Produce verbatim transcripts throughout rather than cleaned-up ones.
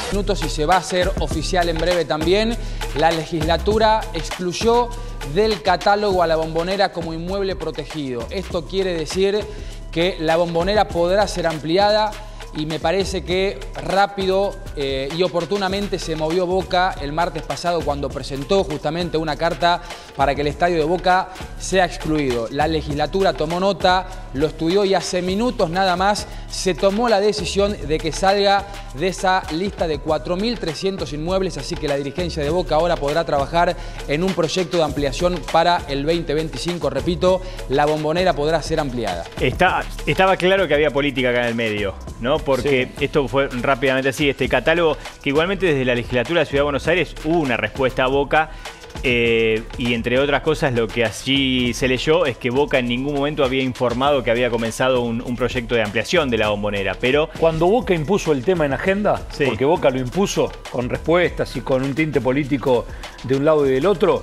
Minutos y se va a hacer oficial en breve también. La legislatura excluyó del catálogo a la Bombonera como inmueble protegido. Esto quiere decir que la Bombonera podrá ser ampliada y me parece que rápido eh, y oportunamente se movió Boca el martes pasado cuando presentó justamente una carta para que el estadio de Boca sea excluido. La legislatura tomó nota, lo estudió y hace minutos nada más se tomó la decisión de que salga de esa lista de cuatro mil trescientos inmuebles, así que la dirigencia de Boca ahora podrá trabajar en un proyecto de ampliación para el veinte veinticinco. Repito, la Bombonera podrá ser ampliada. Está, estaba claro que había política acá en el medio, ¿no? Porque sí, esto fue rápidamente así, este catálogo, que igualmente desde la legislatura de la Ciudad de Buenos Aires hubo una respuesta a Boca. Eh, y entre otras cosas lo que allí se leyó es que Boca en ningún momento había informado que había comenzado un, un proyecto de ampliación de la Bombonera, pero... Cuando Boca impuso el tema en agenda, sí, porque Boca lo impuso con respuestas y con un tinte político de un lado y del otro,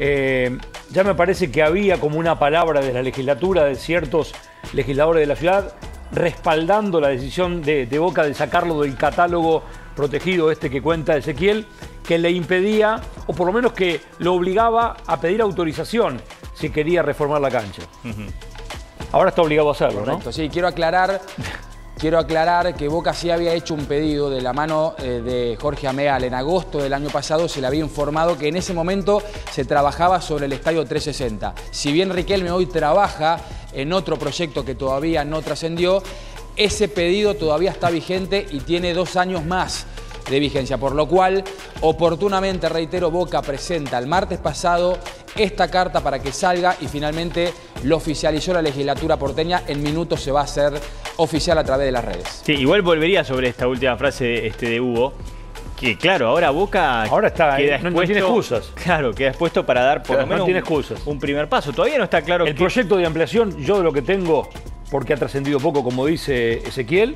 eh, ya me parece que había como una palabra de la legislatura, de ciertos legisladores de la ciudad, respaldando la decisión de, de Boca de sacarlo del catálogo protegido este que cuenta Ezequiel, que le impedía, o por lo menos que lo obligaba a pedir autorización si quería reformar la cancha. Uh-huh. Ahora está obligado a hacerlo, correcto, ¿no? Sí, quiero aclarar, quiero aclarar que Boca sí había hecho un pedido de la mano eh, de Jorge Ameal. En agosto del año pasado se le había informado que en ese momento se trabajaba sobre el estadio trescientos sesenta. Si bien Riquelme hoy trabaja en otro proyecto que todavía no trascendió, ese pedido todavía está vigente y tiene dos años más de vigencia, por lo cual, oportunamente, reitero, Boca presenta el martes pasado esta carta para que salga y finalmente lo oficializó la legislatura porteña. En minutos se va a hacer oficial a través de las redes. Sí, igual volvería sobre esta última frase este, de Hugo, que claro, ahora Boca ahora está, queda eh, no, expuesto, no tiene excusas. Claro, queda expuesto para dar por o sea, lo menos no tiene un, excusas. un primer paso. Todavía no está claro el que... proyecto de ampliación, yo de lo que tengo, porque ha trascendido poco, como dice Ezequiel,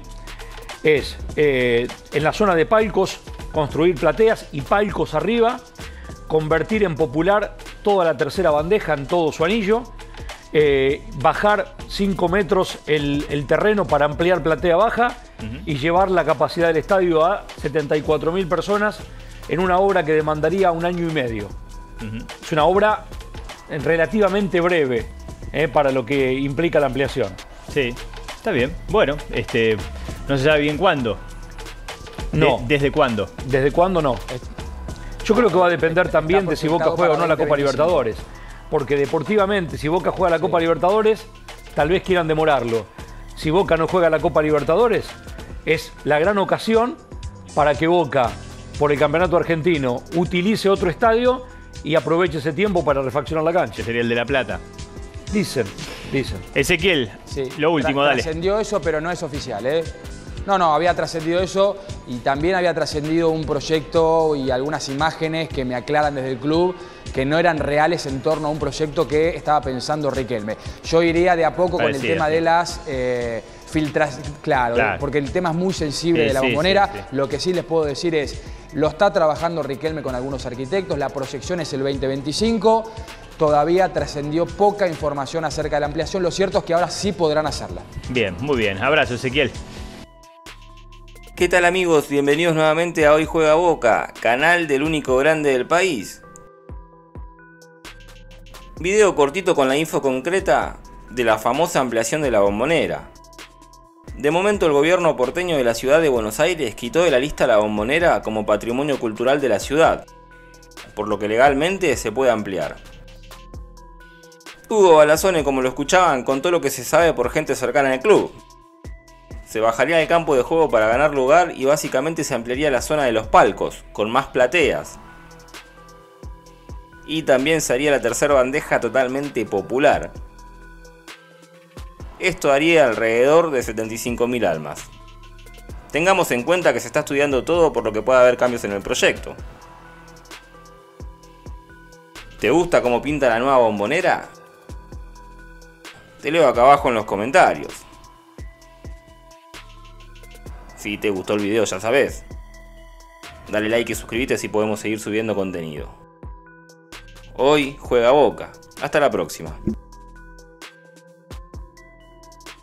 es eh, en la zona de palcos construir plateas y palcos arriba, convertir en popular toda la tercera bandeja en todo su anillo, eh, bajar cinco metros el, el terreno para ampliar platea baja, uh-huh, y llevar la capacidad del estadio a setenta y cuatro mil personas en una obra que demandaría un año y medio. Uh-huh. Es una obra relativamente breve eh, para lo que implica la ampliación. Sí, está bien. Bueno, este... no se sabe bien cuándo. No. De, ¿Desde cuándo? ¿Desde cuándo no? Yo creo que va a depender también de si Boca juega o no la Copa Libertadores. Porque deportivamente, si Boca juega la Copa sí. Libertadores, tal vez quieran demorarlo. Si Boca no juega la Copa Libertadores, es la gran ocasión para que Boca, por el campeonato argentino, utilice otro estadio y aproveche ese tiempo para refaccionar la cancha. Que sería el de La Plata. Dicen, dicen. Ezequiel, sí, lo último, dale. Trascendió eso, pero no es oficial, ¿eh? No, no, había trascendido eso y también había trascendido un proyecto y algunas imágenes que me aclaran desde el club que no eran reales en torno a un proyecto que estaba pensando Riquelme. Yo iría de a poco Parecía, con el tema sí. de las eh, filtraciones, claro, claro, porque el tema es muy sensible sí, de la Bombonera. Sí, sí, sí. Lo que sí les puedo decir es, lo está trabajando Riquelme con algunos arquitectos, la proyección es el veinte veinticinco. Todavía trascendió poca información acerca de la ampliación. Lo cierto es que ahora sí podrán hacerla. Bien, muy bien. Abrazo, Ezequiel. ¿Qué tal, amigos? Bienvenidos nuevamente a Hoy Juega Boca, canal del único grande del país. Video cortito con la info concreta de la famosa ampliación de la Bombonera. De momento el gobierno porteño de la ciudad de Buenos Aires quitó de la lista la Bombonera como patrimonio cultural de la ciudad, por lo que legalmente se puede ampliar. Hugo Balazone, como lo escuchaban, contó lo que se sabe por gente cercana al club. Se bajaría del campo de juego para ganar lugar y básicamente se ampliaría la zona de los palcos, con más plateas. Y también se haría la tercera bandeja totalmente popular. Esto daría alrededor de setenta y cinco mil almas. Tengamos en cuenta que se está estudiando todo, por lo que puede haber cambios en el proyecto. ¿Te gusta cómo pinta la nueva Bombonera? Te leo acá abajo en los comentarios. Si te gustó el video, ya sabes. Dale like y suscríbete así podemos seguir subiendo contenido. Hoy juega Boca. Hasta la próxima.